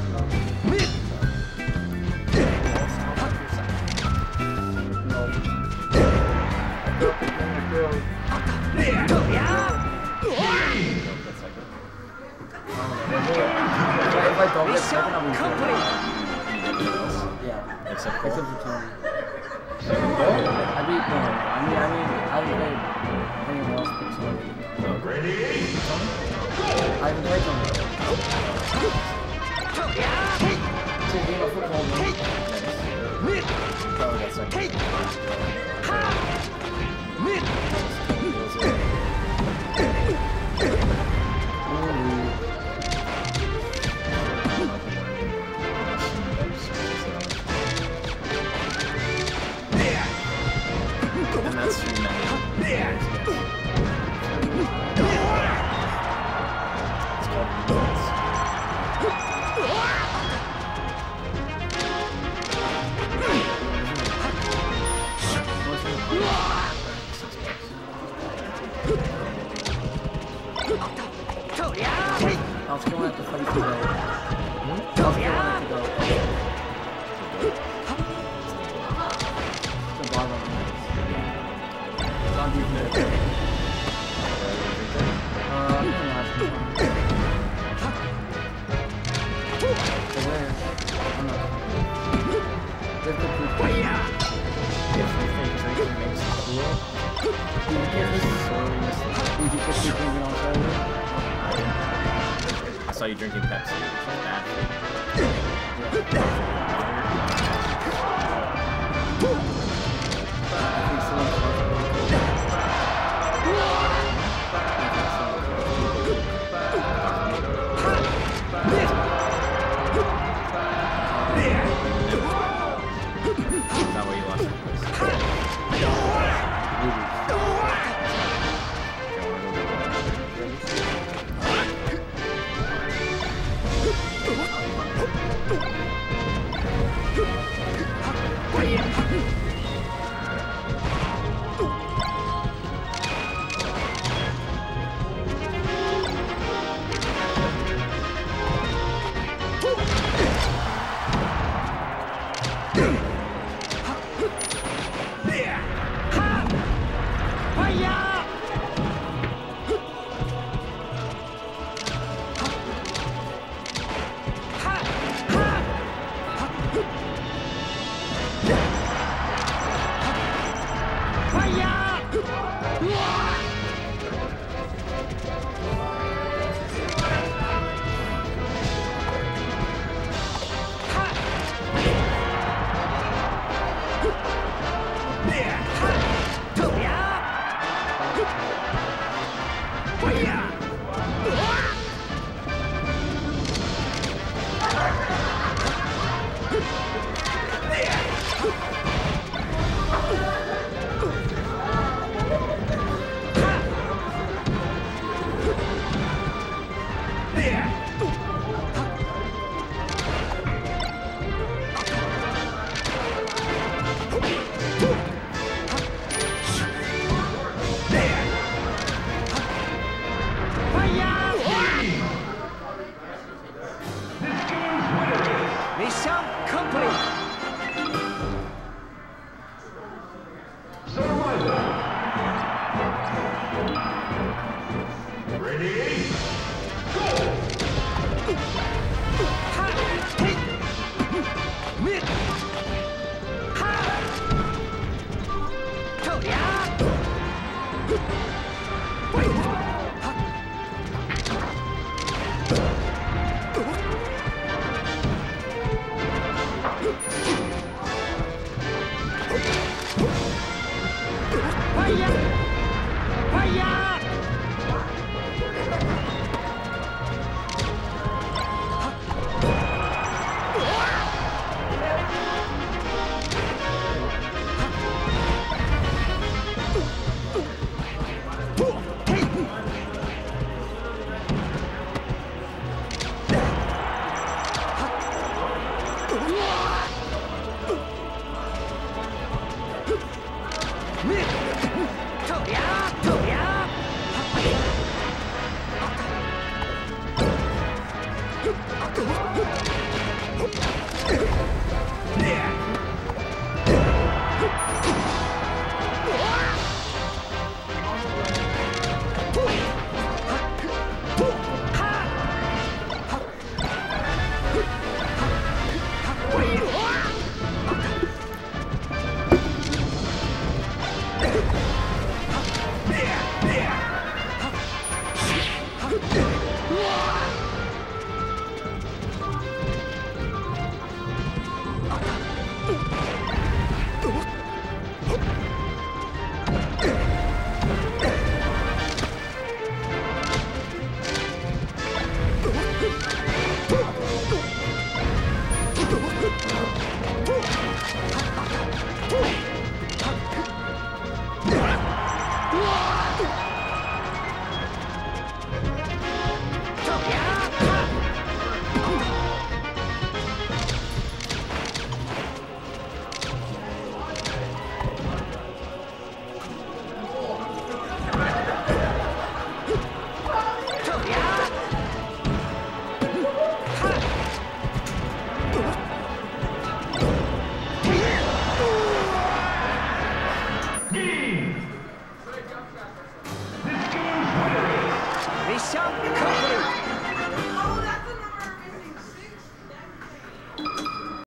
Except for Tony. I beat no. I mean, anyone else pick Tony. Oh, ready? I haven't played Tony. It's a game of football. Probably got second. And that's too many. It's called Nuts. I was going to have to fight today. I was going to have to go. The bottom. Zombie pit. I'm not. I'm not. There's the proof. If you think drinking makes it cool, You can't listen to you just keep drinking on Saturday. I saw you drinking Pepsi, which is bad for you. Is that where you lost your place? 미션 컴플릿.